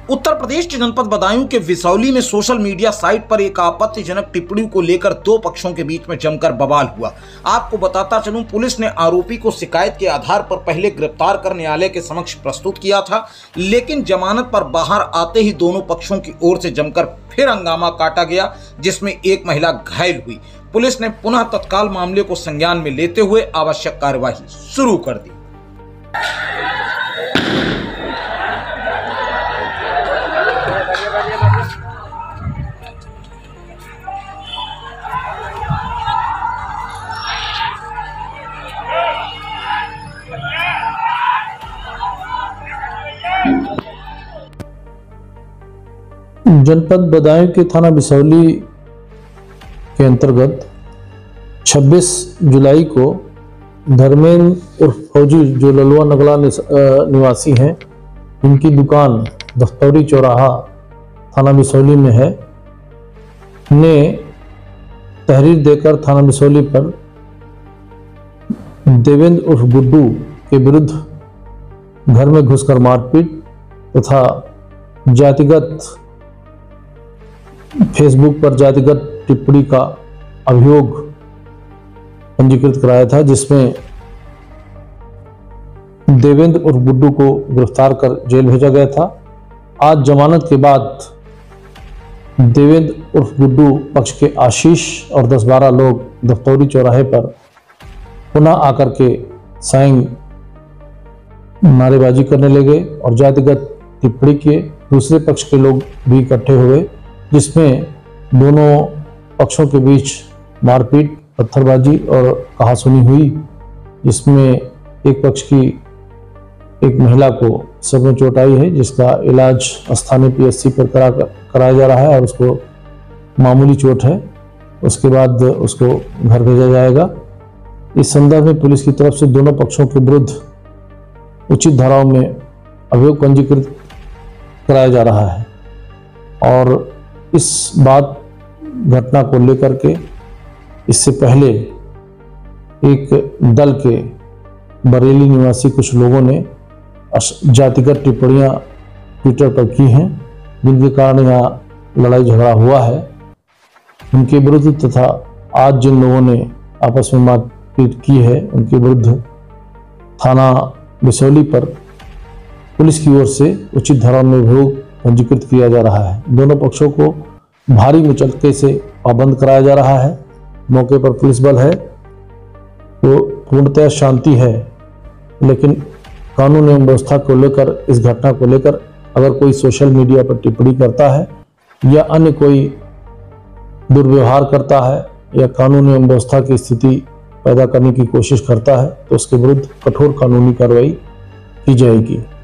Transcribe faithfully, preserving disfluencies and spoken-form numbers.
उत्तर प्रदेश के जनपद बदायूं के विसौली में सोशल मीडिया साइट पर एक आपत्तिजनक टिप्पणी को लेकर दो पक्षों के बीच में जमकर बवाल हुआ। आपको बताता चलूं, पुलिस ने आरोपी को शिकायत के आधार पर पहले गिरफ्तार कर न्यायालय के समक्ष प्रस्तुत किया था, लेकिन जमानत पर बाहर आते ही दोनों पक्षों की ओर से जमकर फिर हंगामा काटा गया, जिसमें एक महिला घायल हुई। पुलिस ने पुनः तत्काल मामले को संज्ञान में लेते हुए आवश्यक कार्यवाही शुरू कर दी। जनपद बदायूं के थाना बिसौली के अंतर्गत छब्बीस जुलाई को धर्मेंद्र उर्फ फौजी, जो ललुआ नगला निवासी हैं, इनकी दुकान दफ्तौरी चौराहा थाना बिसौली में है, ने तहरीर देकर थाना बिसौली पर देवेंद्र उर्फ गुड्डू के विरुद्ध घर में घुसकर मारपीट तथा जातिगत फेसबुक पर जातिगत टिप्पणी का अभियोग पंजीकृत कराया था, जिसमें देवेंद्र उर्फ गुड्डू को गिरफ्तार कर जेल भेजा गया था। आज जमानत के बाद देवेंद्र उर्फ गुड्डू पक्ष के आशीष और दस बारह लोग दफ्तौरी चौराहे पर पुनः आकर के साइंग नारेबाजी करने लगे और जातिगत टिप्पणी के दूसरे पक्ष के लोग भी इकट्ठे हुए, जिसमें दोनों पक्षों के बीच मारपीट, पत्थरबाजी और कहासुनी हुई, जिसमें एक पक्ष की एक महिला को सिर में चोट आई है, जिसका इलाज स्थानीय पीएचसी पर करा कराया जा रहा है और उसको मामूली चोट है। उसके बाद उसको घर भेजा जाएगा। इस संदर्भ में पुलिस की तरफ से दोनों पक्षों के विरुद्ध उचित धाराओं में अभियोग पंजीकृत कराया जा रहा है और इस बात घटना को लेकर के इससे पहले एक दल के बरेली निवासी कुछ लोगों ने जातिगत टिप्पणियां ट्विटर पर की हैं, जिनके कारण यहाँ लड़ाई झगड़ा हुआ है। उनके विरुद्ध तथा आज जिन लोगों ने आपस में मारपीट की है, उनके विरुद्ध थाना बिसौली पर पुलिस की ओर से उचित धारा में अभियोग पंजीकृत किया जा रहा है। दोनों पक्षों को भारी मुचलके से पाबंद कराया जा रहा है। मौके पर पुलिस बल है, वो पूर्णतः शांति है, लेकिन कानून एवं व्यवस्था को लेकर, इस घटना को लेकर अगर कोई सोशल मीडिया पर टिप्पणी करता है या अन्य कोई दुर्व्यवहार करता है या कानून एवं व्यवस्था की स्थिति पैदा करने की कोशिश करता है, तो उसके विरुद्ध कठोर कानूनी कार्रवाई की जाएगी।